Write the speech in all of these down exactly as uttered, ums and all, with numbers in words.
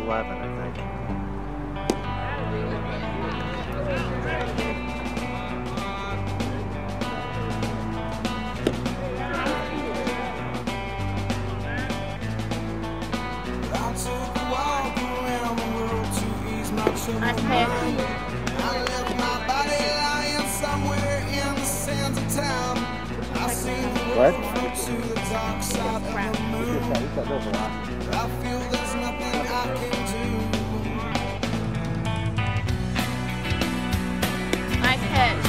eleven, I think. Nice pitch. I left my body lying somewhere in the sands of town. I seen the road to the dark side of the moon. I feel there's nothing I can do. Nice pitch.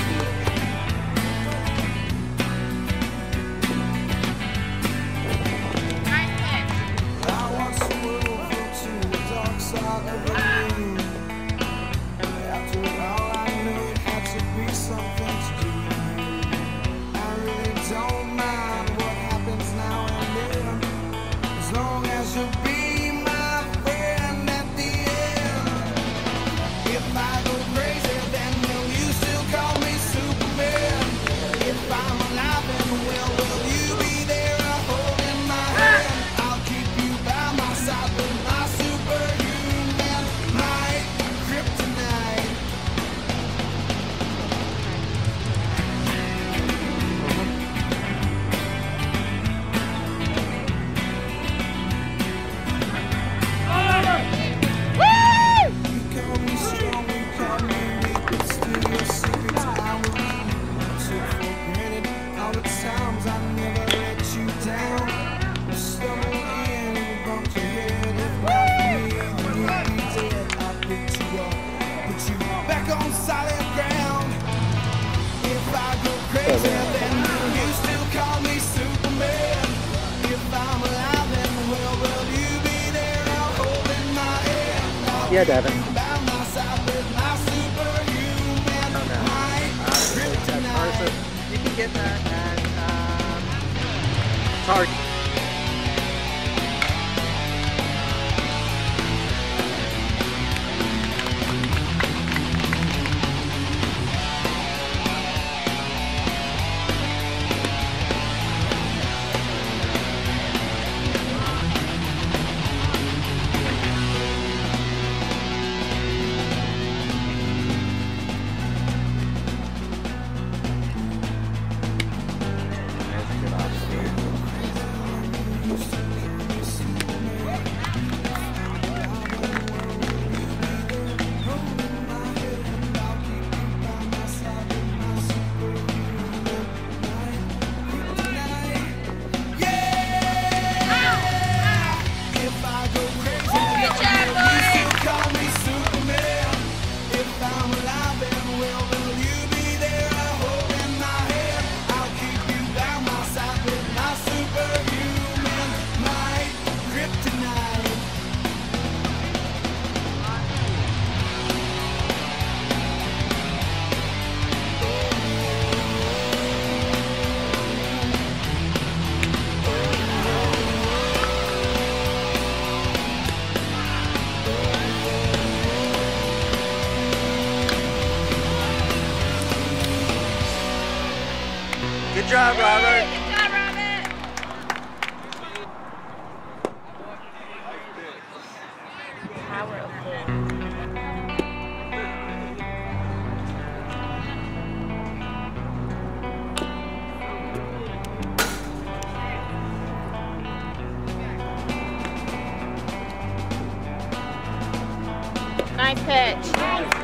Nice pitch. I watched the world go to the dark side of the moon. After all, I knew it had to be something to do. I really don't mind what happens now and then, as long as you'll be my friend at the end. If I go crazy, then will you still call me Superman? If I'm alive, then will, will you be there holding my hand? I'll keep you by my side with my superhuman might, kryptonite. You call me strong, you call me weak, but still your secrets I will keep. Took for granted all the times I never let you down. You stumbled in and bumped your head. If not for me, then you'd be dead. I picked you up, put you back on solid ground. If I go crazy, then will you still call me Superman? If I'm alive, then will, will you be there holding my hand? I'll Yeah, Devin. keep you by my side with my superhuman might, kryptonite. You can get that at um, Target. Good job, Robert. Good job, Robert. Power of four. Nice pitch.